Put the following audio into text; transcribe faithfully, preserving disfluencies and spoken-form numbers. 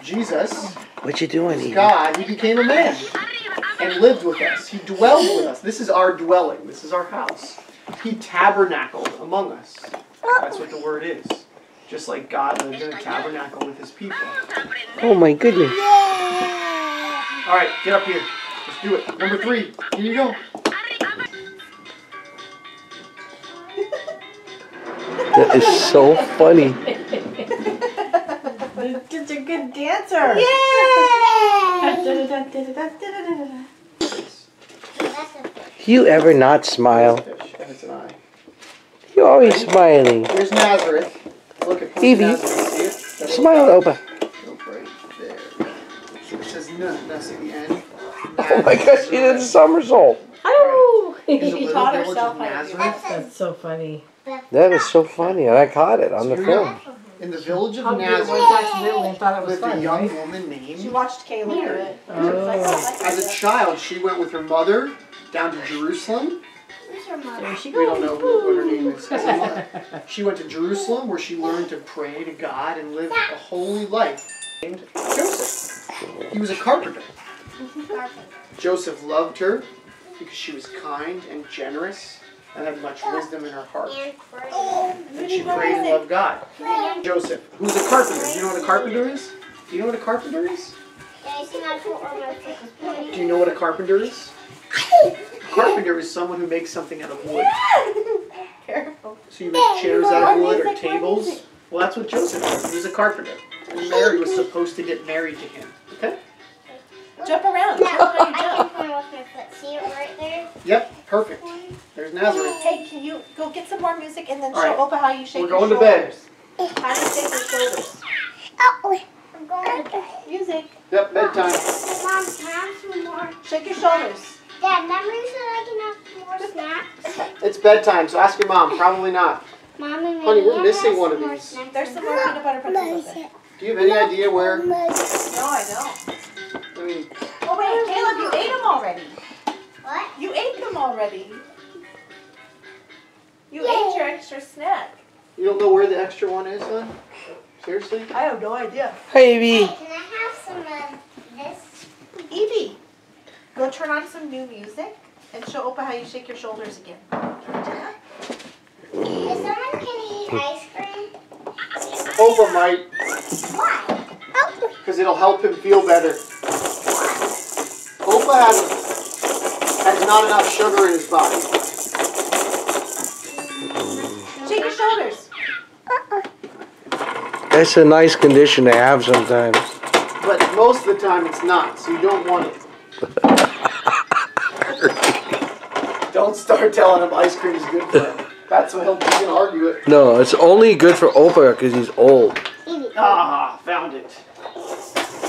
Jesus, what you doing, is Evie? God, he became a man and lived with us. He dwelled with us. This is our dwelling. This is our house. He tabernacled among us. That's what the word is. Just like God lived in a tabernacle with his people. Oh my goodness. All right, get up here. Let's do it. Number three. Here you go. That is so funny. You're a good dancer. Do you ever not smile? And it's an eye. You're always smiling. Here's Nazareth. Look at Evie, Nazareth. See it? That's smile, Opa. Go right there. So it says no. Now see the end. Oh my gosh, she did a somersault. Oh, In the she little taught village herself of how to do Nazareth. that. That's so funny. That is so funny, and I caught it on the So here we film. go. In the village of Hugged her words Nazareth, accidentally and thought it was lived a fun, young right? woman She named watched Kayla do it. Oh. Oh. As a child, she went with her mother down to Jerusalem. There she We don't goes. know who, what her name is. She went to Jerusalem where she learned to pray to God and live a holy life. Named Joseph. He was a carpenter. Joseph loved her because she was kind and generous and had much wisdom in her heart. And she prayed and loved God. Joseph, who's a carpenter. Do you know what a carpenter is? Do you know what a carpenter is? Do you know what a carpenter is? A carpenter is someone who makes something out of wood. Careful. So you make chairs out of wood or tables. Well, that's what Joseph was. He was a carpenter. And Mary was supposed to get married to him. Okay? Jump around. Jump how you jump. See it right there? Yep, perfect. There's Nazareth. Hey, can you go get some more music and then All show right. Opa how you shake We're your going to shoulders? bed. How do you shake your shoulders? Oh, I'm going to bed. Music. Yep, bedtime. Mom, can I have some more? Shake your shoulders. Dad, remember you said I can have more snacks? It's bedtime, so ask your mom. Probably not. Mom and Honey, we're Marianne missing has one of some more these. snacks. There's some more peanut butter pretzels up there. Do you have any idea where? No, I don't. I mean, Oh wait, Caleb, you ate them already. What? You ate them already. You Yay. ate your extra snack. you don't know where the extra one is, son? Seriously? I have no idea. Hey, Hey, Evie. can I have some of this? Evie, go turn on some new music and show Opa how you shake your shoulders again. If someone can eat ice cream, Opa might, why? because it'll help him feel better. Opa has, has not enough sugar in his body. Shake your shoulders. That's a nice condition to have sometimes. But most of the time it's not, so you don't want it. Don't start telling him ice cream is good for him. That's what he'll, he's going to argue it. No, it's only good for Opa because he's old. Ah, found it.